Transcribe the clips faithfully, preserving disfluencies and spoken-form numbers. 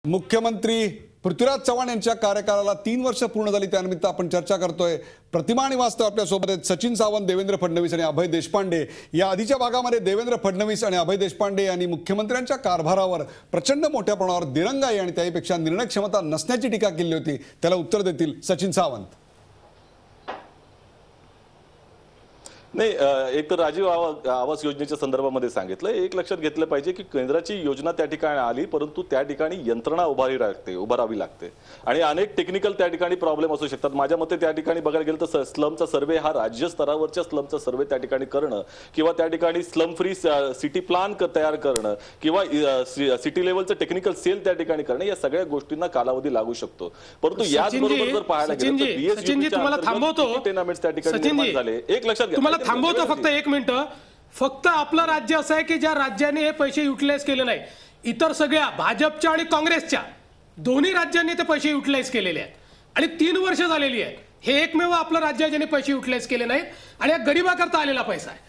मुख्यमंत्री पृथ्वीराज चव्हाण यांच्या कार्यकाळाला तीन वर्ष पूर्ण झाली, त्यानिमित्त आपण चर्चा करतोय। प्रतिमा आणि वास्तव आपल्या सोबत आहेत। सचिन सावंत, देवेंद्र फडणवीस आणि अभय देशपांडे। या आधीच्या भागामध्ये देवेंद्र फडणवीस आणि अभय देशपांडे यांनी मुख्यमंत्र्यांच्या कारभारावर प्रचंड मोठ्या प्रमाणावर दिरंगाई आणि त्यापेक्षा निर्णय क्षमता नसण्याची टीका केली होती। त्याला उत्तर देतील सचिन सावंत। नाही, एक तर राजीव आवास योजनेच्या संदर्भामध्ये सांगितलं, एक लक्षात घेतलं पाहिजे की केंद्राची योजना त्या ठिकाणी आली, परंतु त्या ठिकाणी यंत्रणा उभारी लागते उभारावी लागते आणि अनेक टेक्निकल त्या ठिकाणी प्रॉब्लेम असू शकतात। माझ्या मते त्या ठिकाणी बघायला गेलं तर स्लमचा सर्वे हा राज्य स्तरावरच्या स्लमचा सर्वे त्या ठिकाणी करणं किंवा त्या ठिकाणी स्लम फ्री सिटी प्लॅन तयार करणं किंवा सिटी लेवलचं टेक्निकल सेल त्या ठिकाणी करणं, या सगळ्या गोष्टींना कालावधी लागू शकतो। परंतु याचबरोबर जर पाहायला गेलं तर बीएसयूपी तुम्हाला थांबवतो टेनामेंट्स त्या ठिकाणी निर्माण झाले। एक लक्षात घ्या, थांबवतो फक्त एक मिनिट। फक्त आपलं राज्य असं आहे की ज्या राज्याने हे पैसे युटिलाइज केले नाही, इतर सगळ्या भाजपच्या आणि काँग्रेसच्या दोन्ही राज्यांनी ते पैसे युटिलाइज केलेले आहेत आणि तीन वर्ष झालेली आहेत। हे एकमेव आपलं राज्य आहे ज्याने पैसे युटिलाइज केले नाहीत आणि या गरिबाकरता आलेला पैसा आहे।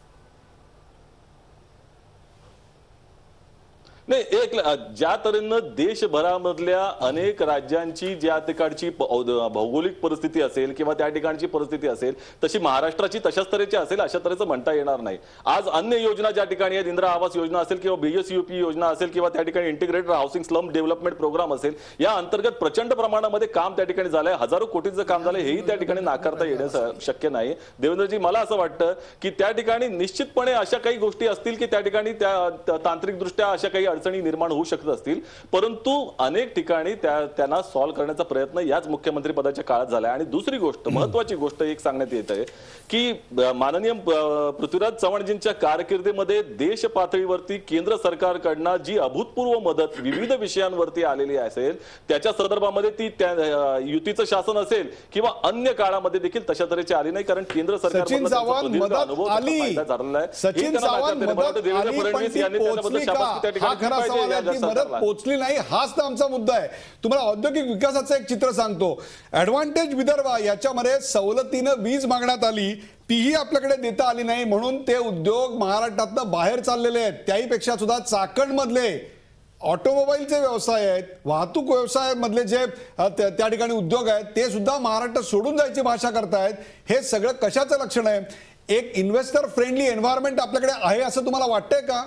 नाही, एक ज्या तऱ्हेनं देशभरामधल्या अनेक राज्यांची ज्या ठिकाणची भौगोलिक परिस्थिती असेल किंवा त्या ठिकाणची परिस्थिती असेल तशी महाराष्ट्राची तशाच तऱ्हेची असेल अशा तऱ्हेचं म्हणता येणार नाही। आज अन्य योजना ज्या ठिकाणी आहेत, इंदिरा आवास योजना असेल किंवा बीएसयूपी योजना असेल किंवा त्या ठिकाणी integrated housing slum development program असेल, या अंतर्गत प्रचंड प्रमाणामध्ये काम त्या ठिकाणी झालंय, हजारो कोटीचं काम झालंय, हेही त्या ठिकाणी नाकारता येणं शक्य नाही। देवेंद्रजी, मला असं वाटतं की त्या ठिकाणी निश्चितपणे अशा काही गोष्टी असतील की त्या ठिकाणी त्या तांत्रिकदृष्ट्या अशा काही अडचणी निर्माण होऊ शकत असतील, परंतु अनेक ठिकाणी त्या त्यांना सॉल्व्ह करण्याचा प्रयत्न याच मुख्यमंत्री पदाच्या काळात झालाय। आणि दुसरी गोष्ट, महत्वाची गोष्ट एक सांगण्यात येत आहे की माननीय पृथ्वीराज चव्हाणजींच्या कारकिर्दीमध्ये देश पातळीवरती केंद्र सरकारकडनं जी अभूतपूर्व मदत विविध विषयांवरती आलेली असेल, त्याच्या संदर्भामध्ये ती युतीचं शासन असेल किंवा अन्य काळामध्ये देखील तशा तऱ्हेची आली नाही, कारण केंद्र सरकार सचिन सावंत मदत आली, सचिन सावंत मदत देवेंद्र फडणवीस यांनी त्याच्याबद्दल शाबासकी त्या ठिकाणी मदत पोहोचली नाही, हाच तर आमचा मुद्दा आहे। तुम्हाला औद्योगिक विकासाचं एक चित्र सांगतो। ऍडव्हान्टेज विदर्भ याच्यामध्ये सवलतीनं वीज मागण्यात आली, तीही आपल्याकडे देता आली नाही, म्हणून ते उद्योग महाराष्ट्रातनं बाहेर चाललेले आहेत। त्याहीपेक्षा सुद्धा चाकणमधले ऑटोमोबाईलचे व्यवसाय आहेत, वाहतूक व्यवसायामधले जे त्या ठिकाणी उद्योग आहेत, ते सुद्धा महाराष्ट्र सोडून जायची भाषा करतायत। हे सगळं कशाचं लक्षण आहे? एक इन्व्हेस्टर फ्रेंडली एन्व्हायरमेंट आपल्याकडे आहे असं तुम्हाला वाटतंय का?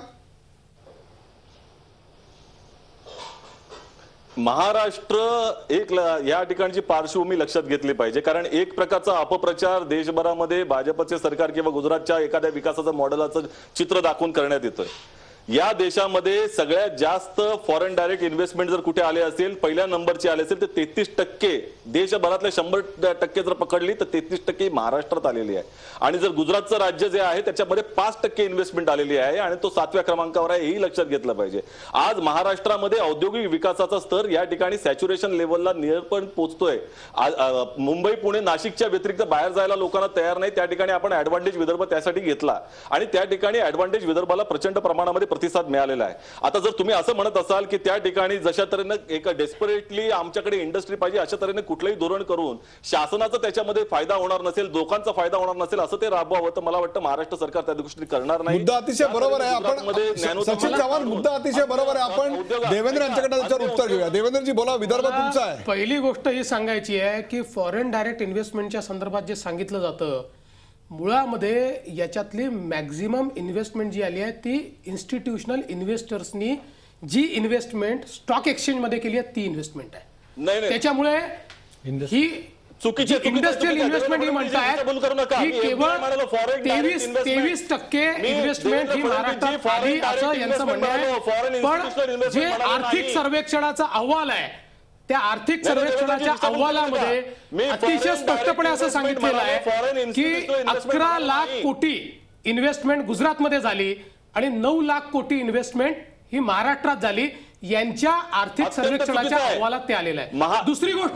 महाराष्ट्र एक या ठिकाणची पार्श्वभूमी लक्षात घेतली पाहिजे, कारण एक प्रकारचा अपप्रचार देशभरामध्ये भाजपचे सरकार किंवा गुजरातच्या एखाद्या विकासाचं मॉडेलाचं चित्र दाखवून करण्यात येतोय। या देशामध्ये सगळ्यात जास्त फॉरेन डायरेक्ट इन्व्हेस्टमेंट जर कुठे आले असेल, पहिल्या नंबरची आले असेल तर तेहतीस टक्के देशभरातले शंभर टक्के जर पकडली तर तेहतीस टक्के महाराष्ट्रात आलेली आहे। आणि जर गुजरातचं राज्य जे आहे त्याच्यामध्ये पाच टक्के इन्व्हेस्टमेंट आलेली आहे आणि तो सातव्या क्रमांकावर आहे, हेही लक्षात घेतलं पाहिजे। आज महाराष्ट्रामध्ये औद्योगिक विकासाचा स्तर या ठिकाणी सॅच्युरेशन लेवलला नियरपण पोहोचतोय। मुंबई, पुणे, नाशिकच्या व्यतिरिक्त बाहेर जायला लोकांना तयार नाही, त्या ठिकाणी आपण ऍडव्हान्टेज विदर्भ त्यासाठी घेतला आणि त्या ठिकाणी ऍडव्हान्टेज विदर्भाला प्रचंड प्रमाणामध्ये प्रतिसाद मिळालेला आहे। आता जर तुम्ही असं म्हणत असाल की त्या ठिकाणी जशा तऱ्हेने एक डेस्परेटली आमच्याकडे इंडस्ट्री पाहिजे अशा तऱ्हेने कुठलंही धोरण करून शासनाचा त्याच्यामध्ये फायदा होणार नसेल, लोकांचा फायदा होणार नसेल असं ते राबवावं, तर मला वाटतं महाराष्ट्र सरकार त्या गोष्टी करणार नाही। मुद्दा अतिशय बरोबर आहे। आपण सचिन चव्हाण, मुद्दा अतिशय बरोबर आहे। आपण देवेंद्र यांच्याकडे त्याच्यावर उत्तर घेऊया। देवेंद्रजी बोला, विदर्भ तुमचा आहे। पहिली गोष्ट ही सांगायची आहे की फॉरेन डायरेक्ट इन्व्हेस्टमेंटच्या संदर्भात जे सांगितलं जातं, मुळामध्ये याच्यातली मॅक्झिमम इन्व्हेस्टमेंट जी आली आहे ती इन्स्टिट्यूशनल इन्व्हेस्टर्सनी जी इन्व्हेस्टमेंट स्टॉक एक्सचेंज मध्ये केली आहे ती इन्व्हेस्टमेंट आहे। त्याच्यामुळे ही चुकीची इंडस्ट्रियल इन्व्हेस्टमेंट ही म्हणतायत की केवळ तेवीस तेवीस टक्के इन्व्हेस्टमेंट ही महाराष्ट्रात आली असं यांचं म्हणणं आहे। पण जे आर्थिक सर्वेक्षणाचा अहवाल आहे त्या आर्थिक सर्वेक्षणाच्या अहवालामध्ये अतिशय स्पष्टपणे असं सांगितलेलं आहे की अकरा लाख कोटी इन्व्हेस्टमेंट गुजरातमध्ये झाली आणि नऊ लाख कोटी इन्व्हेस्टमेंट ही महाराष्ट्रात झाली। यांच्या आर्थिक सर्वेक्षणाच्या अहवालात ते आलेलं आहे। दुसरी गोष्ट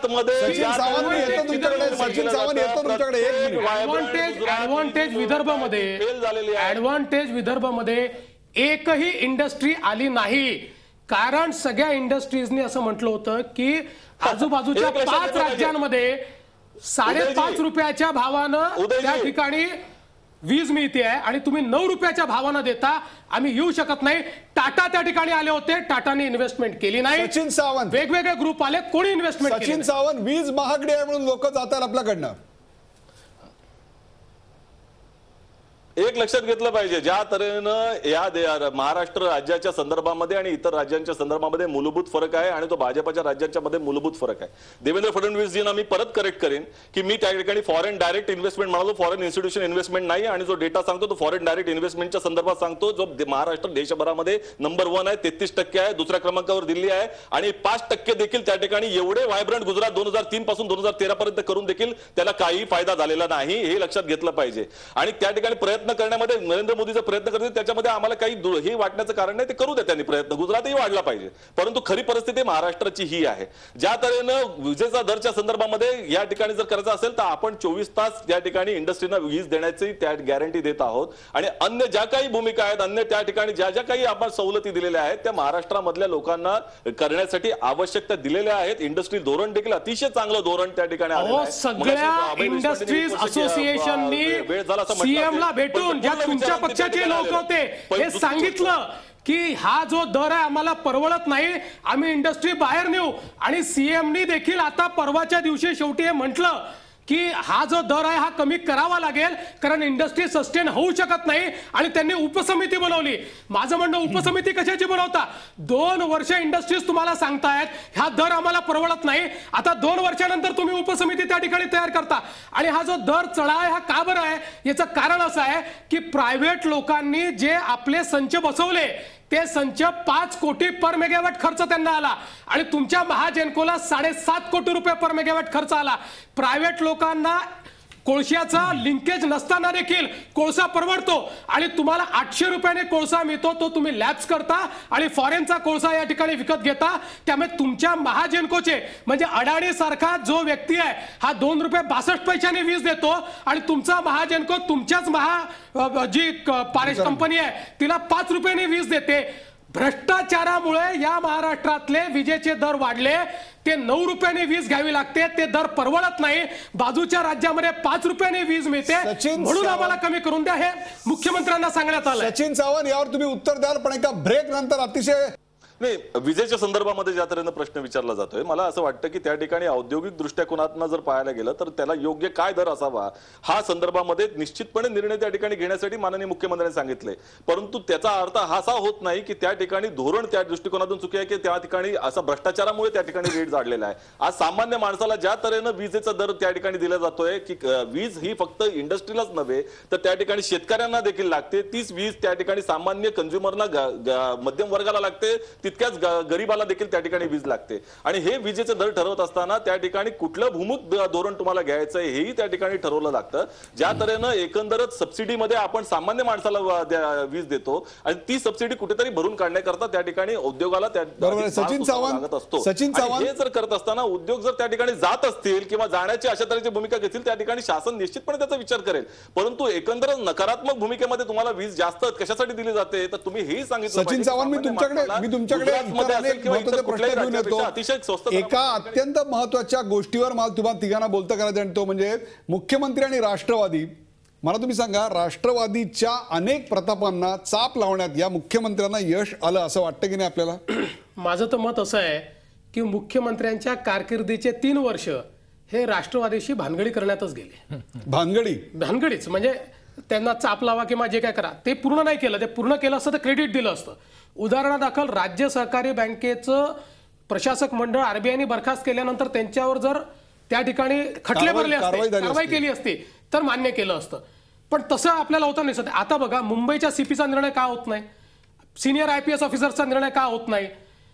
ऍडव्हान्टेज विदर्भमध्ये ऍडव्हान्टेज विदर्भमध्ये एकही इंडस्ट्री आली नाही, कारण सगळ्या इंडस्ट्रीजनी असं म्हटलं होतं की आजूबाजूच्या पाच राज्यांमध्ये साडेपाच रुपयाच्या भावानं त्या ठिकाणी वीज मिळते आहे आणि तुम्ही नऊ रुपयाच्या भावानं देता, आम्ही येऊ शकत नाही. टाटा त्या ठिकाणी आले होते, टाटाने इन्व्हेस्टमेंट केली नाही. सचिन सावंत, वेगवेगळे ग्रुप आले, कोणी इन्व्हेस्टमेंट केली सचिन नाही. सावंत, वीज महागडी आहे म्हणून लोक जातात आपल्याकडनं. एक लक्षात घेतलं पाहिजे, ज्या तऱ्हेनं या दे- महाराष्ट्र राज्याच्या संदर्भामध्ये आणि इतर राज्यांच्या संदर्भामध्ये मूलभूत फरक आहे आणि तो भाजपच्या राज्यांच्या मध्ये मूलभूत फरक आहे. देवेंद्र फडणवीसजींना मी परत करेक्ट करेन की मी त्या ठिकाणी फॉरेन डायरेक्ट इन्व्हेस्टमेंट म्हणालो, फॉरेन इन्स्टिट्यूशन इन्व्हेस्टमेंट नाही. आणि जो डेटा सांगतो तो फॉरेन डायरेक्ट इन्व्हेस्टमेंटच्या संदर्भात सांगतो, जो दे- महाराष्ट्र देशभरामध्ये नंबर वन आहे, तेहतीस टक्के आहे. दुसऱ्या क्रमांकावर दिल्ली आहे आणि पाच टक्के देखील त्या ठिकाणी एवढे व्हायब्रंट गुजरात दोन हजार तीन पासून दोन हजार तेरा पर्यंत करून देखील त्याला काही फायदा झालेला नाही, हे लक्षात घेतलं पाहिजे. आणि त्या ठिकाणी प्रयत्न करण्यामध्ये नरेंद्र मोदीचा प्रयत्न करतील, त्याच्यामध्ये आम्हाला काही दु- हे वाटण्याचं कारण नाही, ते करू द्या त्यांनी प्रयत्न, गुजरातही वाढला पाहिजे. परंतु खरी परिस्थिती महाराष्ट्राची ही आहे. ज्या तऱ्हेनं विजेचा दरच्या संदर्भामध्ये या ठिकाणी जर करायचं असेल तर आपण चोवीस तास या ठिकाणी इंडस्ट्रीना वीज देण्याची त्या गॅरंटी देत आहोत. आणि अन्य ज्या काही भूमिका आहेत, अन्य त्या ठिकाणी ज्या ज्या काही आपण सवलती दिलेल्या आहेत त्या महाराष्ट्रामधल्या लोकांना करण्यासाठी आवश्यक त्या दिलेल्या आहेत. इंडस्ट्री धोरण देखील अतिशय चांगलं धोरण त्या ठिकाणी आलेलं अहो, आहे. सगळ्या मगाशी अभय इंडस्ट्रीज देशपांडे यांनी असोसिएशननी वेळ झाला असं म्हटलं सीएम ला आहे. भेटून पण ज्या पूर्ण तुमच्या विचारांती पक्षाचे त्या लोक ठिकाणी होते पण हे दुसरी सांगितलं की हा जो दर आहे आम्हाला परवडत नाही, आम्ही इंडस्ट्री बाहेर नेऊ. आणि सीएमनी देखील आता परवाच्या दिवशी शेवटी हे म्हटलं की हा जो दर आहे हा कमी करावा लागेल, कारण इंडस्ट्री सस्टेन होऊ शकत नाही. आणि त्यांनी उपसमिती बनवली. माझं म्हणणं, उपसमिती कशाची बनवता? दोन वर्ष इंडस्ट्रीज तुम्हाला सांगतायत हा दर आम्हाला परवडत नाही, आता दोन वर्षानंतर तुम्ही उपसमिती त्या ठिकाणी तयार करता. आणि हा जो दर चढा आहे हा का बरं आहे? याचं कारण असं आहे की प्रायव्हेट लोकांनी जे आपले संच बसवले ते संच पाच कोटी पर मेगावॅट खर्च त्यांना आला आणि तुमच्या महाजेनकोला साडेसात कोटी रुपये पर मेगावॅट खर्च आला. प्रायव्हेट लोकांना कोळशाचा लिंकेज नसताना देखील कोळसा परवडतो आणि तुम्हाला आठशे रुपयाने कोळसा मिळतो, तो तुम्ही लॅप्स करता आणि फॉरेनचा कोळसा या ठिकाणी विकत घेता. त्यामुळे तुमच्या महाजेनकोचे म्हणजे अडाणी सारखा जो व्यक्ती आहे हा दोन रुपये बासष्ट पैशाने वीज देतो आणि तुमचा महाजेनको तुमच्याच महा जी पारेश कंपनी आहे तिला पाच रुपयाने वीज देते. भ्रष्टाचारामुळे या महाराष्ट्रातले विजेचे दर वाढले. ते नऊ रुपयाने वीज घ्यावी लागते, ते दर परवडत नाही. बाजूच्या राज्यामध्ये पाच रुपयाने वीज मिळते, सचिन म्हणून सावंत- आम्हाला कमी करून द्या, हे मुख्यमंत्र्यांना सांगण्यात आलं. सचिन सावंत, यावर तुम्ही उत्तर द्याल पण एका ब्रेक नंतर अतिशय नाही, विजेच्या संदर्भामध्ये ज्या तऱ्हेनं प्रश्न विचारला जातोय, मला असं वाटतं की त्या ठिकाणी औद्योगिक दृष्टिकोनातनं जर पाहायला गेलं तर त्याला योग्य काय दर असावा हा संदर्भामध्ये निश्चितपणे निर्णय त्या ठिकाणी घेण्यासाठी माननीय मुख्यमंत्र्यांनी सांगितले. परंतु त्याचा अर्थ असा होत नाही की त्या ठिकाणी धोरण त्या दृष्टिकोनातून चुकी आहे की त्या ठिकाणी असा भ्रष्टाचारामुळे त्या ठिकाणी रेट झालेला आहे. आज सामान्य माणसाला ज्या तऱ्हेनं विजेचा दर त्या ठिकाणी दिला जातोय की वीज ही फक्त इंडस्ट्रीलाच नव्हे तर त्या ठिकाणी शेतकऱ्यांना देखील लागते, तीच वीज त्या ठिकाणी सामान्य कंझ्युमरना मध्यम वर्गाला लागते, तितक्याच गरीबाला देखील त्या ठिकाणी वीज लागते. आणि हे विजेचे दर ठरवत असताना त्या ठिकाणी कुठलं भूमुख धोरण तुम्हाला घ्यायचं हेही त्या ठिकाणी ठरवलं लागतं. ज्या तऱ्हेनं एकंदरच सबसिडीमध्ये आपण सामान्य माणसाला वीज देतो आणि ती सबसिडी कुठेतरी भरून काढण्याकरता त्या ठिकाणी उद्योगाला त्या सचिन सावंत असतो. सचिन सावंत हे जर करत असताना उद्योग जर त्या ठिकाणी जात असतील किंवा जाण्याची अशा तऱ्हेची भूमिका घेतील त्या ठिकाणी शासन निश्चितपणे त्याचा विचार करेल. परंतु एकंदर नकारात्मक भूमिकेमध्ये तुम्हाला वीज जास्त कशासाठी दिली जाते तर तुम्ही हेही सांगितलं. सचिन सावंत, मी तुमच्याकडे मी तुमच्याकडे इतर अनेक महत्त्वाचे प्रश्न घेऊन येतो. एका अत्यंत महत्वाच्या गोष्टीवर मला तुम्हाला तिघांना बोलता करायचं आणि तो म्हणजे मुख्यमंत्री आणि राष्ट्रवादी. मला तुम्ही सांगा, राष्ट्रवादीच्या अनेक प्रतापांना चाप लावण्यात या मुख्यमंत्र्यांना यश आलं असं वाटतं की नाही आपल्याला? माझं तर मत असं आहे की मुख्यमंत्र्यांच्या कारकिर्दीचे तीन वर्ष हे राष्ट्रवादीशी भानगडी करण्यातच गेले. भानगडी भानगडीच म्हणजे त्यांना चाप लावा किंवा जे काय करा ते पूर्ण नाही केलं. ते पूर्ण केलं असतं तर क्रेडिट दिलं असतं. उदाहरणादाखल राज्य सहकारी बँकेचं प्रशासक मंडळ आरबीआयने बरखास्त केल्यानंतर त्यांच्यावर जर त्या ठिकाणी खटले भरले असते, कारवाई केली असती तर मान्य केलं असतं. पण तसं आपल्याला होतं नाही. सध्या आता बघा, मुंबईच्या सीपीचा निर्णय का होत नाही, सिनियर आय पी एस ऑफिसरचा निर्णय का होत नाही?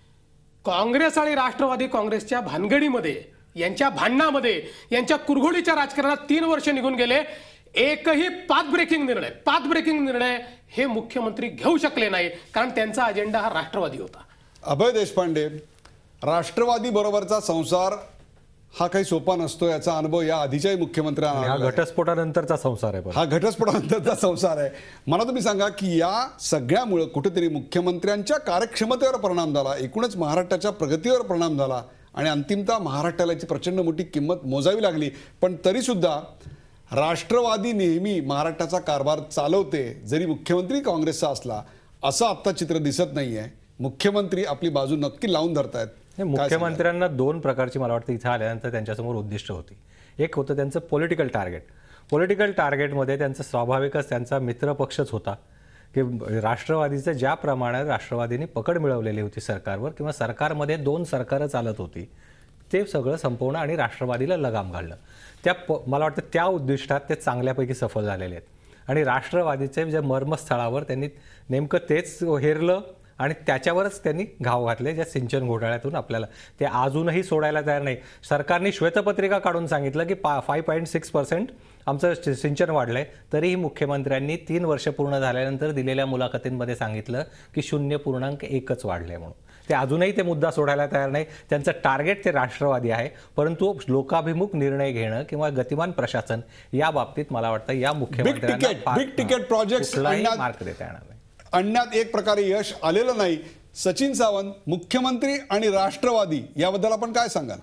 काँग्रेस आणि राष्ट्रवादी काँग्रेसच्या भानगडीमध्ये, यांच्या भांडणामध्ये, यांच्या कुरघोडीच्या राजकारणात तीन वर्ष निघून गेले. एकही पाथ ब्रेकिंग निर्णय पाथ ब्रेकिंग निर्णय हे मुख्यमंत्री घेऊ शकले नाही, कारण त्यांचा अजेंडा हा राष्ट्रवादी होता. अभय देशपांडे, राष्ट्रवादी बरोबरचा संसार हा काही सोपा नसतो याचा अनुभव या आधीच्याही मुख्यमंत्र्यांना. हा घटस्फोटानंतरचा संसार आहे. हा घटस्फोटानंतरचा संसार आहे. मला तुम्ही सांगा की या सगळ्यामुळे कुठेतरी मुख्यमंत्र्यांच्या कार्यक्षमतेवर परिणाम झाला, एकूणच महाराष्ट्राच्या प्रगतीवर परिणाम झाला आणि अंतिमतः महाराष्ट्राला याची प्रचंड मोठी किंमत मोजावी लागली. पण तरी सुद्धा राष्ट्रवादी नेहमी महाराष्ट्राचा कारभार चालवते, जरी मुख्यमंत्री काँग्रेसचा असला असं आत्ता चित्र दिसत नाहीये. मुख्यमंत्री आपली बाजू नक्की लावून धरतायत. हे मुख्यमंत्र्यांना दोन प्रकारची मला वाटतं इथं आल्यानंतर त्यांच्यासमोर उद्दिष्ट होती. एक होतं त्यांचं पॉलिटिकल टार्गेट. पॉलिटिकल टार्गेटमध्ये त्यांचं स्वाभाविकच त्यांचा मित्रपक्षच होता की राष्ट्रवादीचं ज्याप्रमाणे राष्ट्रवादीने पकड मिळवलेली होती सरकारवर किंवा सरकारमध्ये दोन सरकारं चालत होती ते सगळं संपवणं आणि राष्ट्रवादीला लगाम घालणं. त्या प मला वाटतं त्या उद्दिष्टात ते चांगल्यापैकी सफल झालेले आहेत आणि राष्ट्रवादीचे जे मर्मस्थळावर त्यांनी नेमकं तेच हेरलं आणि त्याच्यावरच त्यांनी घाव घातले, ज्या सिंचन घोटाळ्यातून आपल्याला ते अजूनही सोडायला तयार नाही. सरकारने श्वेतपत्रिका काढून सांगितलं की पा फाय पॉईंट सिक्स पर्सेंट आमचं सिंचन वाढलं आहे, तरीही मुख्यमंत्र्यांनी तीन वर्ष पूर्ण झाल्यानंतर दिलेल्या मुलाखतींमध्ये सांगितलं की शून्य पूर्णांक एकच वाढले आहे म्हणून. ते अजूनही ते मुद्दा सोडायला तयार नाही. त्यांचं टार्गेट ते राष्ट्रवादी आहे, परंतु लोकाभिमुख निर्णय घेणं किंवा गतिमान प्रशासन या बाबतीत मला वाटतं या मुख्यमंत्र्यांना बिग तिकीट प्रोजेक्ट्स मार्क देता येणार नाही. आणण्यात एक प्रकारे यश आलेलं नाही. सचिन सावंत, मुख्यमंत्री आणि राष्ट्रवादी याबद्दल आपण काय सांगाल?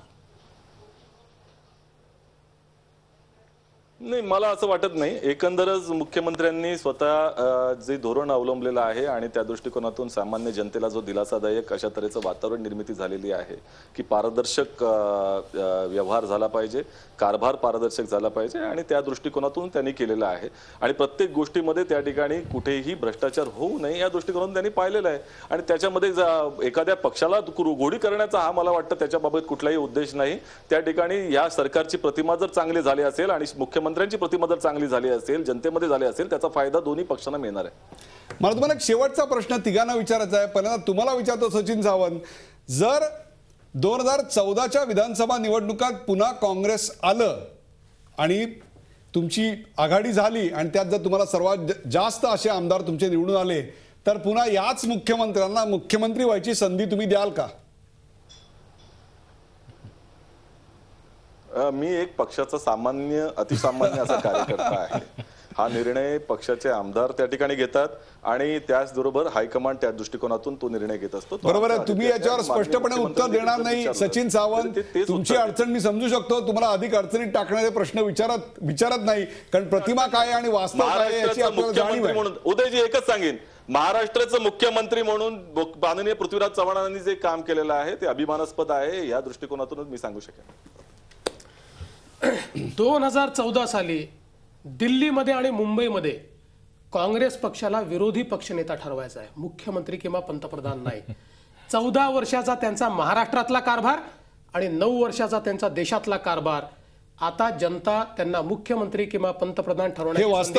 नाही, मला असं वाटत नाही. एकंदरच मुख्यमंत्र्यांनी स्वतः जे धोरण अवलंबलेलं आहे आणि त्या दृष्टिकोनातून सामान्य जनतेला जो दिलासादायक अशा तऱ्हेचं वातावरण निर्मिती झालेली आहे की पारदर्शक व्यवहार झाला पाहिजे, कारभार पारदर्शक झाला पाहिजे आणि त्या दृष्टिकोनातून त्यांनी केलेलं आहे. आणि प्रत्येक गोष्टीमध्ये त्या ठिकाणी कुठेही भ्रष्टाचार होऊ नये या दृष्टिकोनातून त्यांनी पाहिलेलं आहे. आणि त्याच्यामध्ये एखाद्या पक्षाला घोडी करण्याचा हा मला वाटतं त्याच्याबाबत कुठलाही उद्देश नाही. त्या ठिकाणी या सरकारची प्रतिमा जर चांगली झाली असेल आणि मुख्यमंत्री मंत्र्यांची प्रतिमा जर चांगली झाली असेल, जनतेमध्ये झाली असेल, त्याचा फायदा दोन्ही पक्षांना मिळणार आहे. मला तुम्हाला एक शेवटचा प्रश्न तिघांना विचारायचा आहे. पहिल्यांदा तुम्हाला विचारतो सचिन सावंत, जर दोन हजार चौदाच्या विधानसभा निवडणुकात पुन्हा काँग्रेस आलं आणि तुमची आघाडी झाली आणि त्यात जर तुम्हाला सर्वात जास्त असे आमदार तुमचे निवडून आले, तर पुन्हा याच मुख्यमंत्र्यांना मुख्यमंत्री व्हायची संधी तुम्ही द्याल का? मी एक पक्षाचा सामान्य अतिसामान्य असा कार्यकर्ता आहे. हा निर्णय पक्षाचे आमदार त्या ठिकाणी घेतात आणि त्याचबरोबर हायकमांड त्या दृष्टिकोनातून तो निर्णय घेत असतो. बरोबर आहे. तुम्ही याच्यावर स्पष्टपणे उत्तर देणार नाही सचिन सावंत. तुमची अडचण मी समजू शकतो. तुम्हाला अधिक अडचणीत टाकणारे प्रश्न विचारत विचारत नाही, कारण प्रतिमा काय आणि वास्तव काय याची आपल्याला जाणीव आहे. म्हणून उदयजी एकच सांगेन, महाराष्ट्राचं मुख्यमंत्री म्हणून माननीय पृथ्वीराज चव्हाणांनी जे काम केलेलं आहे ते अभिमानास्पद आहे. या दृष्टिकोनातूनच मी सांगू शकेन. दोन हजार चौदा साली दिल्लीमध्ये आणि मुंबईमध्ये काँग्रेस पक्षाला विरोधी पक्षनेता ठरवायचा आहे, मुख्यमंत्री किंवा पंतप्रधान नाही. चौदा वर्षाचा त्यांचा महाराष्ट्रातला कारभार आणि नऊ वर्षाचा त्यांचा देशातला कारभार. आता जनता त्यांना मुख्यमंत्री किंवा पंतप्रधान ठरवण्याची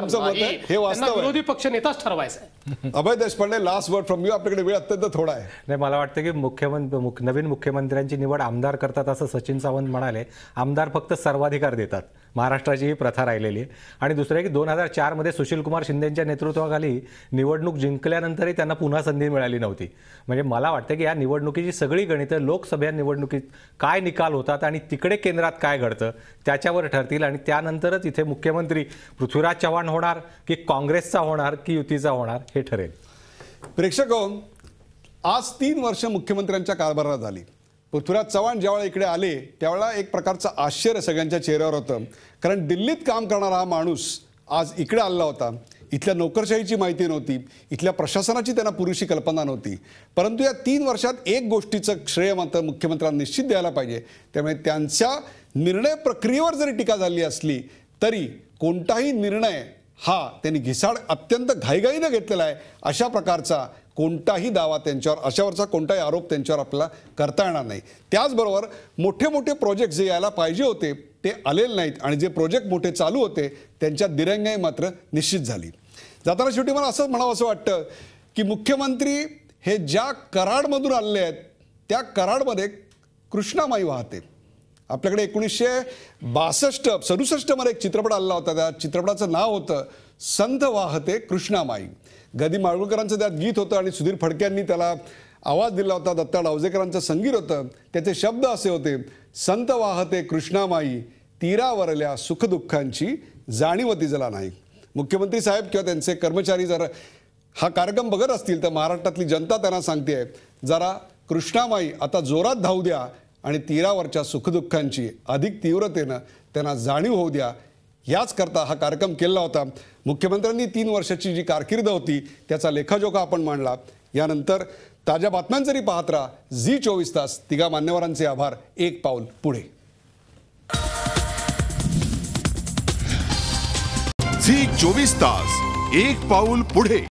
विरोधी पक्ष नेताच ठरवायचा आहे. Abhay Deshpande, last word from you. आपल्याकडे वेळ अत्यंत थोडा आहे. नाही, मला वाटतं की मुख्यमंत्री नवीन मुख्यमंत्र्यांची निवड आमदार करतात असं सचिन सावंत म्हणाले. आमदार फक्त सर्वाधिकार देतात, महाराष्ट्राची ही प्रथा राहिलेली आहे. आणि दुसरं की दोन हजार चार मध्ये सुशीलकुमार शिंदेच्या नेतृत्वाखाली निवडणूक जिंकल्यानंतरही त्यांना पुन्हा संधी मिळाली नव्हती. म्हणजे मला वाटतं की या निवडणुकीची सगळी गणितं लोकसभा निवडणुकीत काय निकाल होतात आणि तिकडे केंद्रात काय घडतं त्याच्यावर ठरतील आणि त्यानंतरच इथे मुख्यमंत्री पृथ्वीराज चव्हाण होणार की काँग्रेसचा होणार की युतीचा होणार हे ठरेल. प्रेक्षको, आज तीन वर्ष मुख्यमंत्र्यांच्या कारभारात झाली. पृथ्वीराज चव्हाण ज्यावेळेला इकडे आले त्यावेळेला एक प्रकारचं आश्चर्य सगळ्यांच्या चेहऱ्यावर होतं, कारण दिल्लीत काम करणारा हा माणूस आज इकडे आलेला होता. इथल्या नोकरशाहीची माहिती नव्हती, इथल्या प्रशासनाची त्यांना पुरेशी कल्पना नव्हती. परंतु या तीन वर्षात एक गोष्टीचं श्रेय मात्र मुख्यमंत्र्यांना निश्चित द्यायला पाहिजे. त्यामुळे त्यांच्या निर्णय प्रक्रियेवर जरी टीका झाली असली तरी कोणताही निर्णय हा त्यांनी घिसाड अत्यंत घाईघाईनं घेतलेला आहे. अशा प्रकारचा कोणताही दावा त्यांच्यावर, अशावरचा कोणताही आरोप त्यांच्यावर आपल्याला करता येणार नाही. त्याचबरोबर मोठे मोठे प्रोजेक्ट जे यायला पाहिजे होते ते आलेले नाहीत आणि जे प्रोजेक्ट मोठे चालू होते त्यांच्या दिरंगाई मात्र निश्चित झाली. जाताना शेवटी मला असं म्हणावं असं वाटतं की मुख्यमंत्री हे ज्या कराडमधून आलेले आहेत त्या कराडमध्ये कृष्णामाई वाहते. आपल्याकडे एकोणीसशे बासष्ट सदुसष्ट मध्ये एक चित्रपट आलेला होता. त्या चित्रपटाचं नाव होतं संत वाहते कृष्णामाई. गदी माडगुळकरांचं त्यात गीत होतं आणि सुधीर फडक्यांनी त्याला आवाज दिला होता. दत्ता डावजेकरांचं संगीत होतं. त्याचे शब्द असे होते, संत वाहते कृष्णामाई तीरावरल्या सुखदुःखांची जाणीव तिजला नाही. मुख्यमंत्री साहेब किंवा त्यांचे कर्मचारी जर हा कार्यक्रम बघत असतील तर महाराष्ट्रातली जनता त्यांना सांगते, जरा कृष्णामाई आता जोरात धावू द्या आणि तीरावरच्या सुखदुःखांची अधिक तीव्रतेनं त्यांना जाणीव होऊ द्या. याच करता हा कार्यक्रम केला होता. मुख्यमंत्र्यांनी तीन वर्षाची जी कारकीर्द होती त्याचा लेखाजोखा आपण मांडला. यानंतर ताज्या बातम्यांसाठी पाहत राहा झी चोवीस तास. तिघा मान्यवरांचे आभार. एक पाऊल पुढे. झी चोवीस तास एक पाऊल पुढे.